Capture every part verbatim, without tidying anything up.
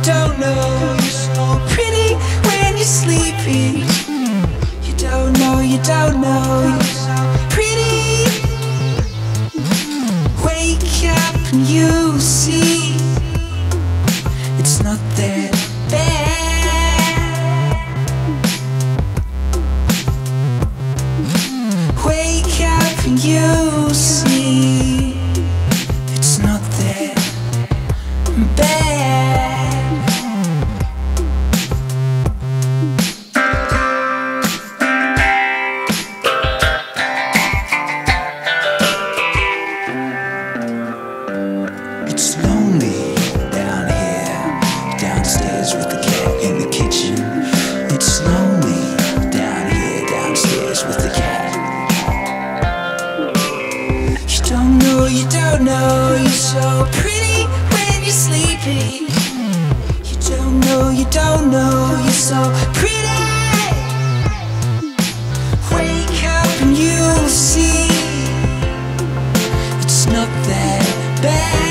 don't know you're so pretty when you're sleeping. You don't know, you don't know you're so pretty. Wake up and you see it's not that bad. Wake up and you see it's not that bad. It's lonely down here, downstairs with the cat in the kitchen. It's lonely down here, downstairs with the cat. You don't know, you don't know you're so pretty when you're sleeping. You don't know, you don't know you're so pretty. Wake up and you'll see it's not that bad.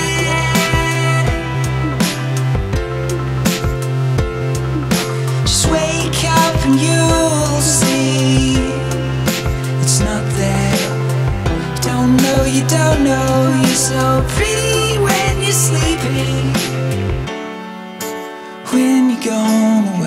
Wake up and you'll see it's not there. You don't know, you don't know you're so pretty when you're sleeping. When you're gone away.